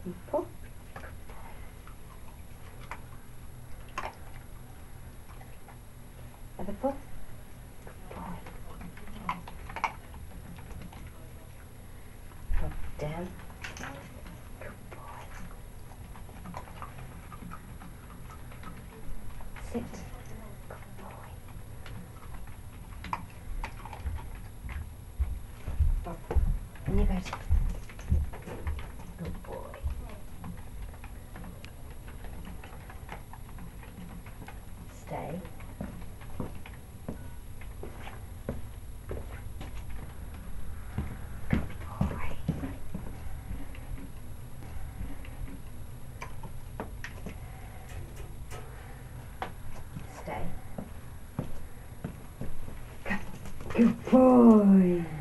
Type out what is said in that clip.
And pull. Other pull. Good boy. Up, down. Good boy. Sit. Good boy. Up. In your bed. Good boy. Stay. Stay. Good boy.